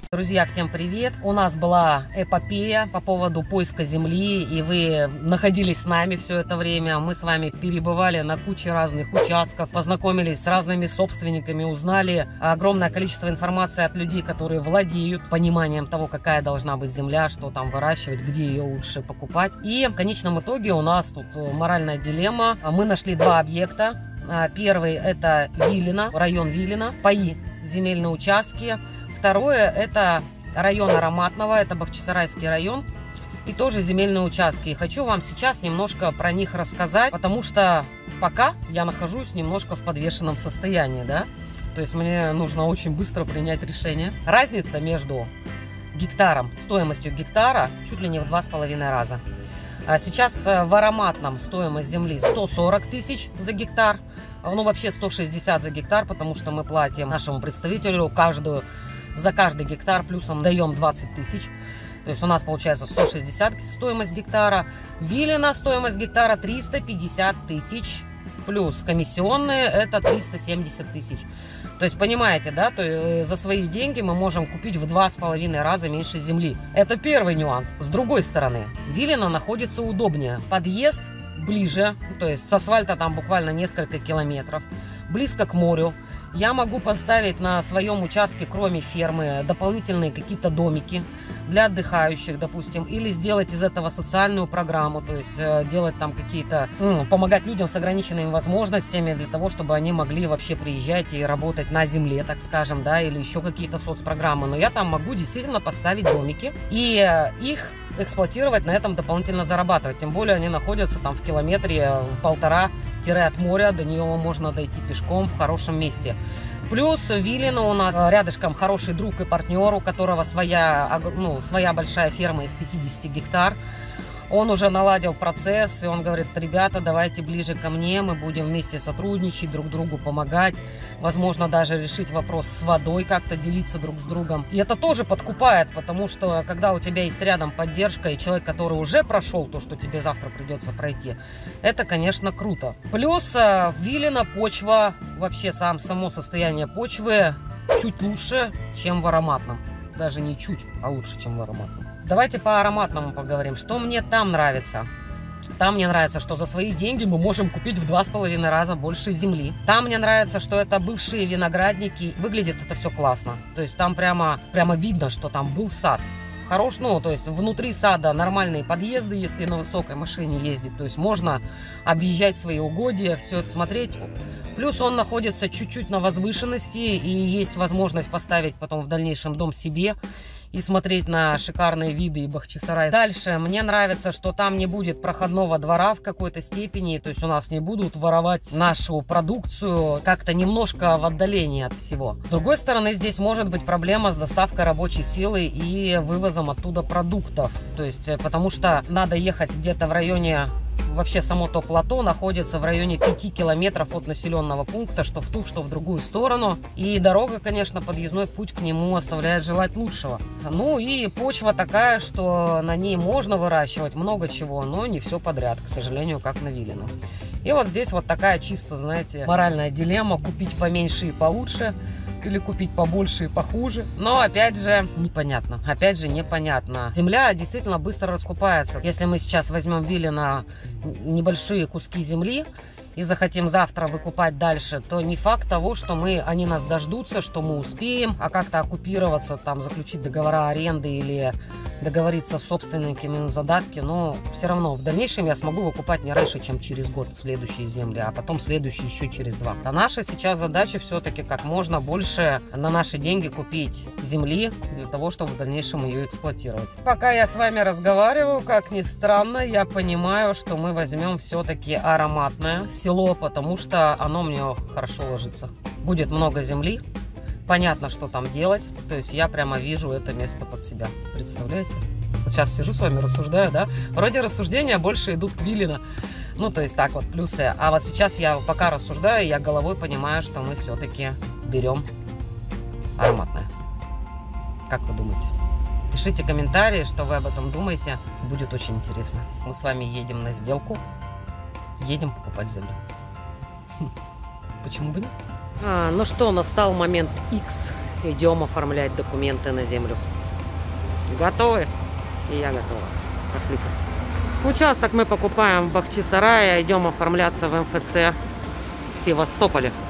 Друзья, всем привет! У нас была эпопея по поводу поиска земли, и вы находились с нами все это время. Мы с вами перебывали на куче разных участков, познакомились с разными собственниками, узнали огромное количество информации от людей, которые владеют пониманием того, какая должна быть земля, что там выращивать, где ее лучше покупать. И в конечном итоге у нас тут моральная дилемма. Мы нашли два объекта. Первый — это Вилино, район Вилино, паи, земельные участки. Второе — это район Ароматного, это Бахчисарайский район, и тоже земельные участки. И хочу вам сейчас немножко про них рассказать, потому что пока я нахожусь немножко в подвешенном состоянии, да, то есть мне нужно очень быстро принять решение. Разница между гектаром, стоимостью гектара чуть ли не в 2,5 раза. Сейчас в Ароматном стоимость земли 140 тысяч за гектар, ну вообще 160 за гектар, потому что мы платим нашему представителю за каждый гектар плюсом даем 20 тысяч. То есть у нас получается 160 стоимость гектара. Вилино стоимость гектара 350 тысяч. Плюс комиссионные это 370 тысяч. То есть понимаете, да, то за свои деньги мы можем купить в 2,5 раза меньше земли. Это первый нюанс. С другой стороны, Вилино находится удобнее. Подъезд ближе, то есть с асфальта там буквально несколько километров. Близко к морю. Я могу поставить на своем участке, кроме фермы, дополнительные какие-то домики для отдыхающих, допустим, или сделать из этого социальную программу, то есть делать там какие-то, помогать людям с ограниченными возможностями для того, чтобы они могли вообще приезжать и работать на земле, так скажем, да, или еще какие-то соцпрограммы. Но я там могу действительно поставить домики и их эксплуатировать, на этом дополнительно зарабатывать. Тем более они находятся там в километре, в 1,5 от моря, до нее можно дойти пешком в хорошем месте. Плюс Вилино у нас рядышком хороший друг и партнер, у которого своя большая ферма из 50 гектар. Он уже наладил процесс, и он говорит: ребята, давайте ближе ко мне, мы будем вместе сотрудничать, друг другу помогать, возможно, даже решить вопрос с водой, как-то делиться друг с другом. И это тоже подкупает, потому что когда у тебя есть рядом поддержка и человек, который уже прошел то, что тебе завтра придется пройти, это, конечно, круто. Плюс в Вилино почва, вообще само состояние почвы чуть лучше, чем в Ароматном. Даже не чуть, а лучше, чем в Ароматном. Давайте по Ароматному поговорим. Что мне там нравится? Там мне нравится, что за свои деньги мы можем купить в 2,5 раза больше земли. Там мне нравится, что это бывшие виноградники. Выглядит это все классно. То есть там прямо видно, что там был сад. Хорош, то есть внутри сада нормальные подъезды, если на высокой машине ездить. То есть можно объезжать свои угодья, все это смотреть. Плюс он находится чуть-чуть на возвышенности, и есть возможность поставить потом в дальнейшем дом себе и смотреть на шикарные виды и Бахчисарай. Дальше мне нравится, что там не будет проходного двора в какой-то степени, то есть у нас не будут воровать нашу продукцию как-то немножко в отдалении от всего. С другой стороны, здесь может быть проблема с доставкой рабочей силы и вывозом оттуда продуктов, то есть потому что надо ехать где-то в районе... Вообще само то плато находится в районе 5 километров от населенного пункта, что в ту, что в другую сторону. И дорога, конечно, подъездной путь к нему оставляет желать лучшего. Ну и почва такая, что на ней можно выращивать много чего, но не все подряд, к сожалению, как на Вилино. И вот здесь вот такая чисто, знаете, моральная дилемма: купить поменьше и получше или купить побольше и похуже. Но опять же непонятно. Земля действительно быстро раскупается. Если мы сейчас возьмем Вилино небольшие куски земли и захотим завтра выкупать дальше, то не факт того, что они нас дождутся, что мы успеем, а как-то оккупироваться, там заключить договора аренды или договориться с собственниками на задатки, но все равно в дальнейшем я смогу выкупать не раньше, чем через год следующие земли, а потом следующие еще через 2. А наша сейчас задача все-таки как можно больше на наши деньги купить земли для того, чтобы в дальнейшем ее эксплуатировать. Пока я с вами разговариваю, как ни странно, я понимаю, что мы возьмем все-таки Ароматное село, потому что оно мне хорошо ложится. Будет много земли. Понятно, что там делать. То есть я прямо вижу это место под себя. Представляете? Вот сейчас сижу с вами, рассуждаю, да? Вроде рассуждения больше идут к Вилино. То есть так вот, плюсы. А вот сейчас я пока рассуждаю, я головой понимаю, что мы все-таки берем Ароматное. Как вы думаете? Пишите комментарии, что вы об этом думаете. Будет очень интересно. Мы с вами едем на сделку. Едем покупать землю. Почему бы нет? Ну что, настал момент X. идем оформлять документы на землю. Готовы? И я готова. Пошлите. Участок мы покупаем в Бахчисарае, идем оформляться в МФЦ в Севастополе.